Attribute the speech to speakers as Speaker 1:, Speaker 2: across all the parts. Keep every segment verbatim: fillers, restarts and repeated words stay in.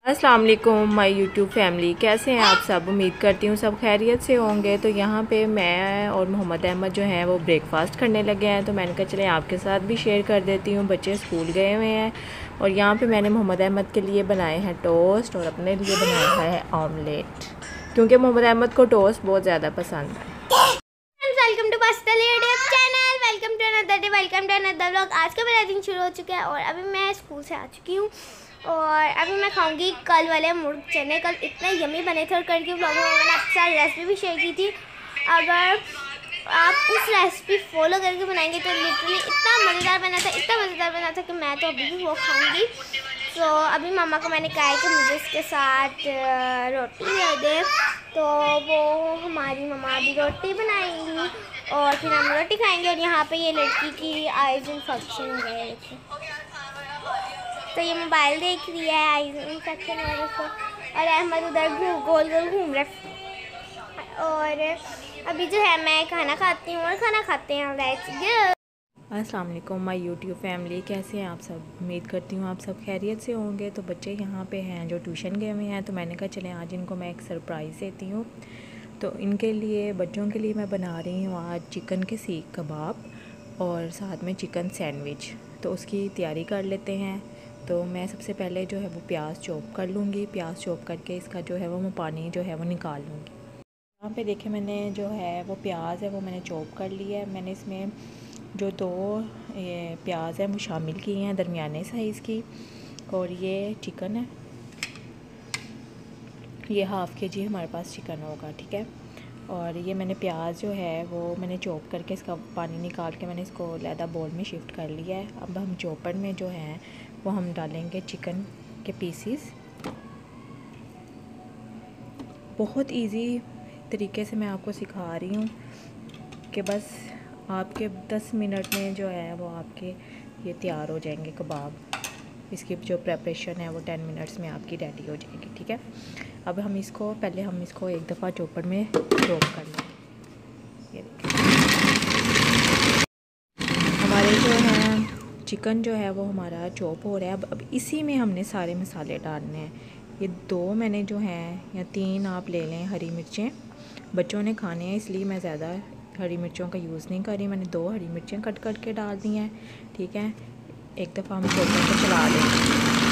Speaker 1: अस्सलाम वालेकुम my YouTube family, कैसे हैं आप सब। उम्मीद करती हूँ सब खैरियत से होंगे। तो यहाँ पे मैं और मोहम्मद अहमद जो हैं वो ब्रेकफास्ट करने लगे हैं, तो मैंने कहा चले आपके साथ भी शेयर कर देती हूँ। बच्चे स्कूल गए हुए हैं और यहाँ पे मैंने मोहम्मद अहमद के लिए बनाए हैं टोस्ट और अपने लिए बनाया है ऑमलेट, क्योंकि मोहम्मद अहमद को टोस्ट बहुत ज़्यादा पसंद है।
Speaker 2: Welcome to pasta YouTube channel, welcome to another day, welcome to another vlog. आज का मेरा दिन शुरू हो चुका है और अभी मैं स्कूल से आ चुकी हूँ और अभी मैं खाऊंगी कल वाले मुर्ग चने। कल इतने यमी बने थे और कल के व्लॉग में मैंने आपके साथ रेसिपी भी शेयर की थी। अगर आप उस रेसिपी फॉलो करके बनाएंगे तो लिटरली इतना मज़ेदार बना था, इतना मज़ेदार बना था कि मैं तो अभी भी वो खाऊंगी। तो अभी मामा को मैंने कहा है कि मुझे इसके साथ रोटी दे दे, तो वो हमारी मम्मा अभी रोटी बनाएंगी और फिर हम रोटी खाएंगे। और यहाँ पे ये लड़की की आइज इन्फेक्शन हो गई है, तो ये मोबाइल देख रही है आइज इन्फेक्शन वजह से, और अहमद उधर गोल गोल घूम रहा। और अभी जो है मैं खाना खाती हूँ और खाना खाते हैं। Let's go.
Speaker 1: अस्सलाम वालेकुम माय यूट्यूब फैमिली, कैसे हैं आप सब। उम्मीद करती हूँ आप सब खैरियत से होंगे। तो बच्चे यहाँ पे हैं जो ट्यूशन गए हुए हैं, तो मैंने कहा चलें आज इनको मैं एक सरप्राइज़ देती हूँ। तो इनके लिए, बच्चों के लिए मैं बना रही हूँ आज चिकन के सीख कबाब और साथ में चिकन सैंडविच। तो उसकी तैयारी कर लेते हैं। तो मैं सबसे पहले जो है वो प्याज चॉप कर लूँगी। प्याज चॉप करके इसका जो है वो मैं पानी जो है वो निकाल लूँगी। यहाँ पे देखें मैंने जो है वो प्याज है वो मैंने चॉप कर लिया है। मैंने इसमें जो दो ये प्याज है वो शामिल की हैं दरमियाने साइज़ की, और ये चिकन है, ये हाफ़ के जी हमारे पास चिकन होगा, ठीक है। और ये मैंने प्याज जो है वो मैंने चॉप करके इसका पानी निकाल के मैंने इसको लैदा बोल में शिफ्ट कर लिया है। अब हम चॉपर में जो है वो हम डालेंगे चिकन के पीसीस। बहुत इजी तरीके से मैं आपको सिखा रही हूँ कि बस आपके दस मिनट में जो है वो आपके ये तैयार हो जाएंगे कबाब। इसकी जो प्रेपरेशन है वो टेन मिनट्स में आपकी रेडी हो जाएगी, ठीक है। अब हम इसको पहले हम इसको एक दफ़ा चॉपर में चॉप कर लेंगे। ये देखिए हमारे जो है चिकन जो है वो हमारा चॉप हो रहा है। अब अब इसी में हमने सारे मसाले डालने हैं। ये दो मैंने जो हैं या तीन आप ले लें हरी मिर्चें, बच्चों ने खाने हैं इसलिए मैं ज़्यादा हरी मिर्चों का यूज़ नहीं कर रही। मैंने दो हरी मिर्चें कट कट के डाल दी हैं, ठीक है। एक दफ़ा हम चॉपर को चला देंगे।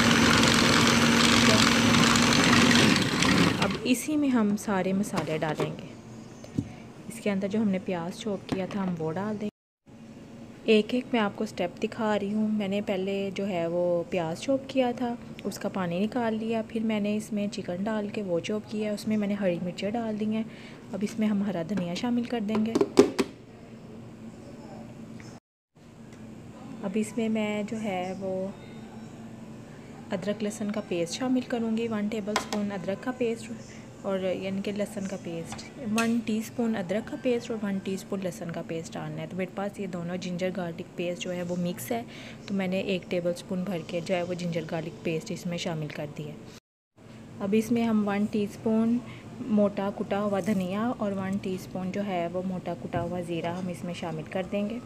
Speaker 1: अब इसी में हम सारे मसाले डालेंगे। इसके अंदर जो हमने प्याज चॉप किया था हम वो डाल देंगे। एक एक मैं आपको स्टेप दिखा रही हूँ। मैंने पहले जो है वो प्याज चॉप किया था, उसका पानी निकाल लिया, फिर मैंने इसमें चिकन डाल के वो चॉप किया, उसमें मैंने हरी मिर्चें डाल दी हैं। अब इसमें हम हरा धनिया शामिल कर देंगे। अब इसमें मैं जो है वो अदरक लहसुन का पेस्ट शामिल करूँगी, वन टेबल स्पून अदरक का पेस्ट, और यानी कि लहसुन का पेस्ट वन टीस्पून अदरक का पेस्ट और वन टीस्पून लहसुन का पेस्ट डालना है। तो मेरे पास ये दोनों जिंजर गार्लिक पेस्ट जो है वो मिक्स है, तो मैंने एक टेबल स्पून भर के जो है वो जिंजर गार्लिक पेस्ट इसमें शामिल कर दिया। अब इसमें हम वन टीस्पून मोटा कुटा हुआ धनिया और वन टीस्पून जो है वो मोटा कुटा हुआ ज़ीरा हम इसमें शामिल कर देंगे।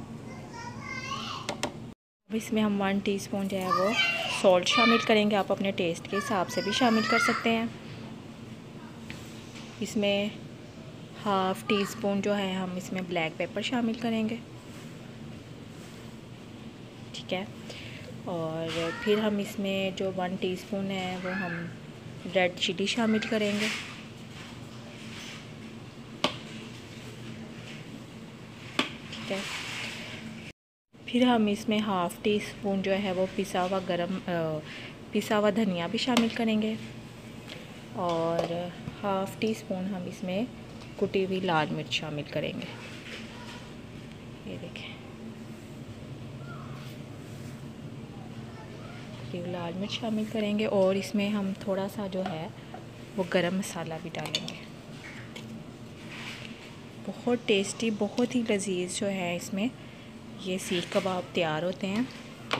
Speaker 1: अब इसमें हम वन टीस्पून जो है वो सॉल्ट शामिल करेंगे। आप अपने टेस्ट के हिसाब से भी शामिल कर सकते हैं। इसमें हाफ़ टी स्पून जो है हम इसमें ब्लैक पेपर शामिल करेंगे, ठीक है। और फिर हम इसमें जो वन टीस्पून है वो हम रेड चिली शामिल करेंगे, ठीक है। फिर हम इसमें हाफ़ टी स्पून जो है वो पिसा हुआ गरम पिसा हुआ धनिया भी शामिल करेंगे, और हाफ़ टी स्पून हम इसमें कुटी हुई लाल मिर्च शामिल करेंगे। ये देखें कुटी हुई लाल मिर्च शामिल करेंगे, और इसमें हम थोड़ा सा जो है वो गरम मसाला भी डालेंगे। बहुत टेस्टी, बहुत ही लजीज जो है इसमें ये सीख कबाब तैयार होते हैं।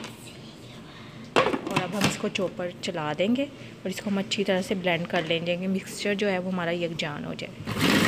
Speaker 1: और अब हम इसको चॉपर चला देंगे और इसको हम अच्छी तरह से ब्लेंड कर लेंगे, मिक्सचर जो है वो हमारा यकजान हो जाए।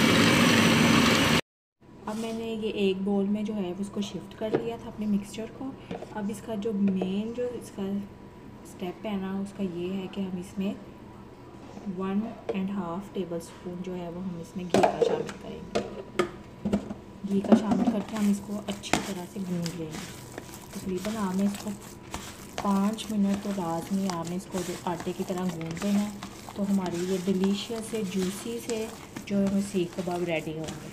Speaker 1: अब मैंने ये एक बोल में जो है उसको शिफ्ट कर लिया था अपने मिक्सचर को। अब इसका जो मेन जो इसका स्टेप है ना उसका ये है कि हम इसमें one and half tablespoon जो है वो हम इसमें घी का शामिल करेंगे। घी का शामिल करके हम इसको अच्छी तरह से भून लेंगे। तकरीबन आपने इसको पाँच मिनट तो लाजमी आपने इसको जो आटे की तरह गूंद देना है, तो हमारी ये डिलीशियस से जूसी से जो है सीख कबाब रेडी होंगे।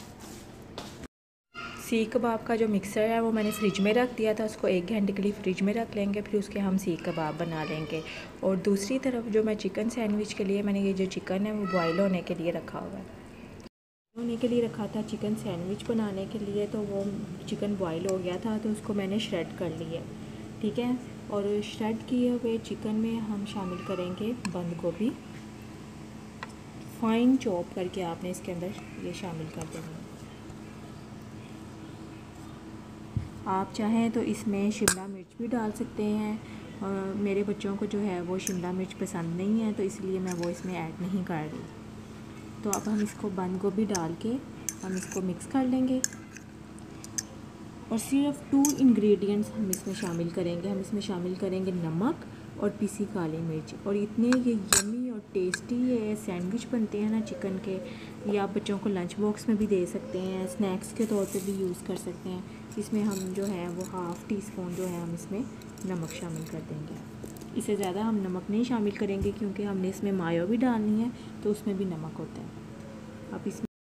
Speaker 1: सीख कबाब का जो मिक्सर है वो मैंने फ्रिज में रख दिया था, उसको एक घंटे के लिए फ्रिज में रख लेंगे, फिर उसके हम सीख कबाब बना लेंगे। और दूसरी तरफ जो मैं चिकन सैंडविच के लिए मैंने ये जो चिकन है वो बॉयल होने के लिए रखा हुआ है, होने के लिए रखा था चिकन सैंडविच बनाने के लिए। तो वो चिकन बॉयल हो गया था तो उसको मैंने श्रेड कर लिया, ठीक है। और श्रेड किए हुए चिकन में हम शामिल करेंगे बंद गोभी, फाइन चॉप करके आपने इसके अंदर ये शामिल कर देना। आप चाहें तो इसमें शिमला मिर्च भी डाल सकते हैं, और मेरे बच्चों को जो है वो शिमला मिर्च पसंद नहीं है तो इसलिए मैं वो इसमें ऐड नहीं कर रही। तो अब हम इसको बंद गोभी डाल के हम इसको मिक्स कर लेंगे। और सिर्फ टू इंग्रेडिएंट्स हम इसमें शामिल करेंगे। हम इसमें शामिल करेंगे नमक और पिसी काली मिर्च। और इतने ये यमी और टेस्टी ये सैंडविच बनते हैं ना चिकन के, ये आप बच्चों को लंच बॉक्स में भी दे सकते हैं, स्नैक्स के तौर पे भी यूज़ कर सकते हैं। इसमें हम जो है वो हाफ़ टी स्पून जो है हम इसमें नमक शामिल कर देंगे। इससे ज़्यादा हम नमक नहीं शामिल करेंगे क्योंकि हमने इसमें मायो भी डालनी है तो उसमें भी नमक होता है। अब इसमें